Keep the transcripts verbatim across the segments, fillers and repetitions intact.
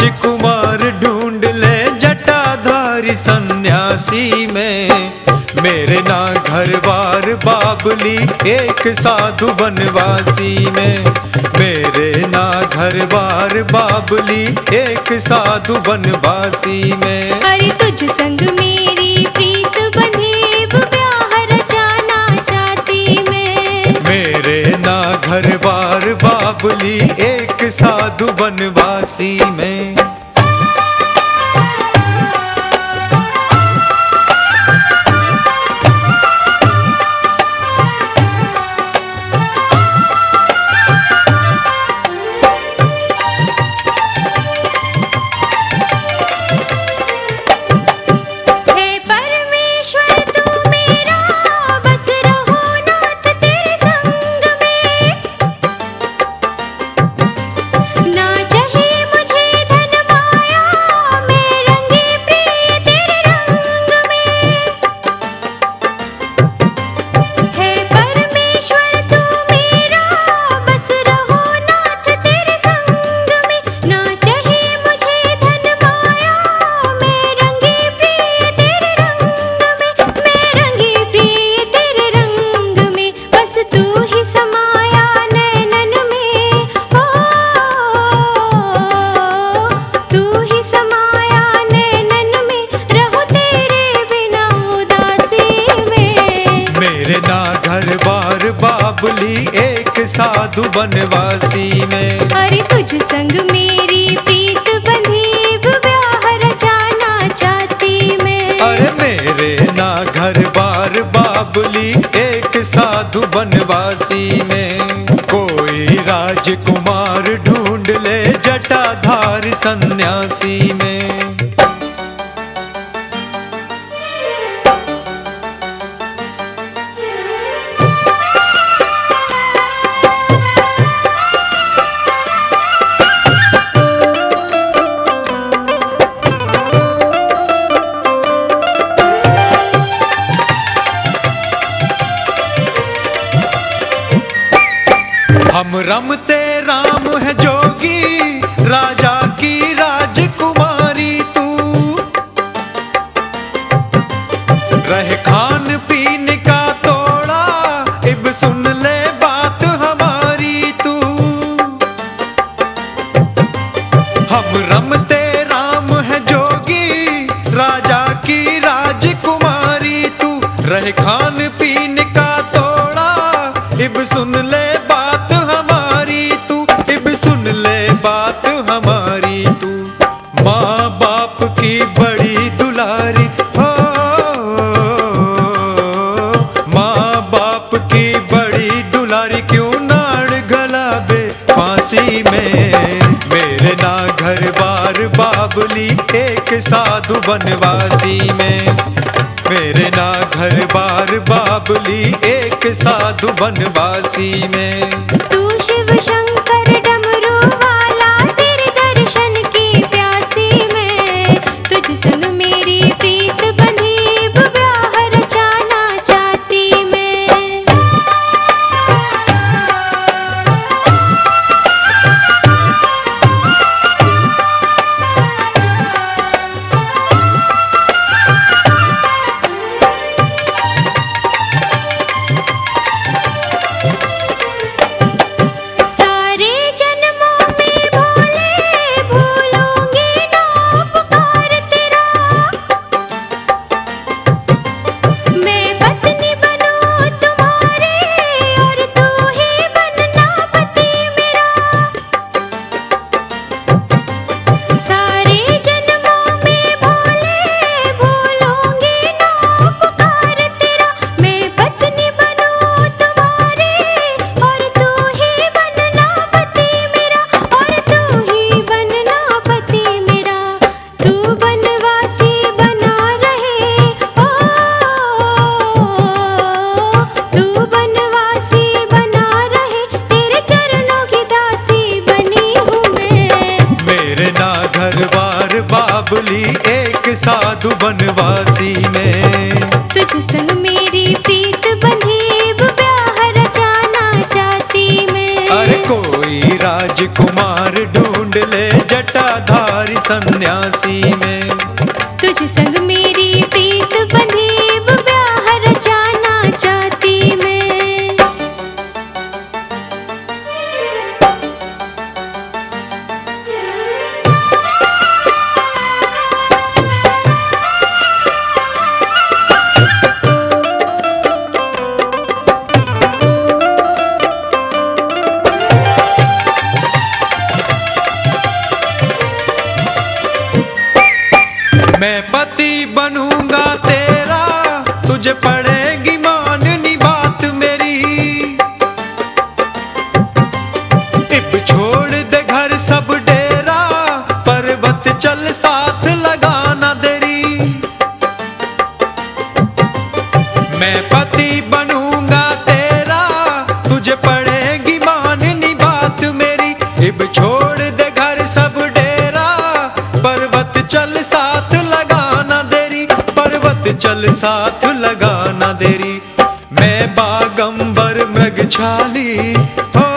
राजकुमार ढूंढ ले जटाधारी सन्यासी में। मेरे ना घर बार बाबली एक साधु बनवासी में। मेरे ना घर बार बाबली एक साधु बनवासी में। अरे तुझ संग मेरी प्रीत बंधे ब्याह रचाना चाहती मैं। मेरे ना घर बार बाबली एक साधु बनवासी में। बाबली एक साधु बनवासी में। अरे तुझ संग मेरी प्रीत बंधी ब्याह रचाना चाहती मैं। अरे मेरे ना घर बार बाबली एक साधु बनवासी में। कोई राजकुमार ढूंढ ले जटाधारी सन्यासी में। हम रमते राम है जोगी राजा की राजकुमारी तू। रह खान पीन का तोड़ा इब सुन ले बात हमारी तू। हम रमते राम है जोगी राजा की राजकुमारी तू। रह खान पीन का तोड़ा इब सुन ले बात हमारी तू। इब सुन ले बात हमारी तू। माँ बाप की बड़ी दुलारी हो। माँ बाप की बड़ी दुलारी क्यों नाड़ गलाबे फांसी में। मेरे ना घर बार बाबली एक साधु बनवासी में। मेरे ना घर बार बाबली एक साधु बनवासी में। तू शिव शंकर डमरू वाला तेरे दर्शन की प्यासी में। तुझ संग मेरी प्रीत बंधी ब्याह रचाना चाहती मैं। बाबली एक साधु बनवासी में। तुझ संग मेरी प्रीत बंधी ब्याह रचाना चाहती मैं। अरे कोई राजकुमार ढूंढ ले जटाधारी सन्यासी में। तुझ संग मेरी प्रीत बंधी ब्याह रचाना चाहती मैं। मैं पति बनूंगा तेरा, तुझे पड़ेगी माननी बात मेरी। इब छोड़ दे घर सब डेरा, पर्वत चल साथ लगाना देरी। मैं पति बनूंगा तेरा, तुझे पड़ेगी माननी बात मेरी। इब छोड़ दे घर सब डेरा, पर्वत चल साथ लगाना देरी, पर्वत चल साथ लगाना देरी। मैं बागंबर मृगछाली, हो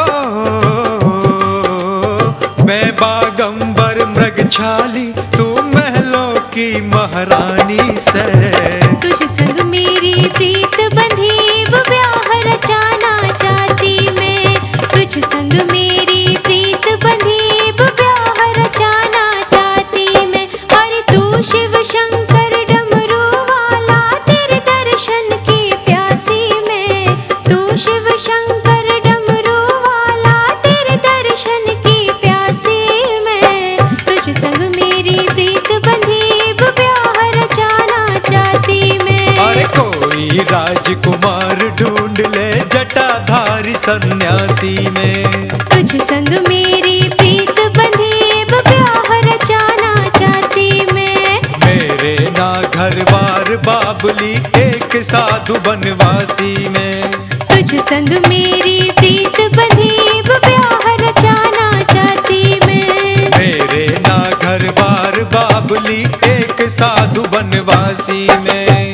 मैं बागंबर मृगछाली, तू महलों की महारानी से। तुझ संग मेरी प्रीत बंधी ब्याह रचाना चाहती मैं। तुझ संग मेरी प्रीत बंधी ब्याह रचाना चाहती मैं। अरे तू शिव शंकर डमरू वाला, तेरे दर्शन की प्यासी मैं। तू शिव शंकर डमरू वाला, तेरे दर्शन की प्यासी मैं। तुझ संग मेरी प्रीत बंधी ब्याह रचाना चाहती मैं। अरे कोई राजकुमार ढूंढ ले जटाधारी सन्यासी में। तुझ संग मेरी प्रीत बंधी ब्याह रचाना चाहती मैं। मेरे ना घर बार बाबली, एक साधु बनवासी में। तुझ संग मेरी प्रीत बंधी ब्याह रचाना चाहती मैं। मेरे ना घर बार बाबली, एक साधु बनवासी में।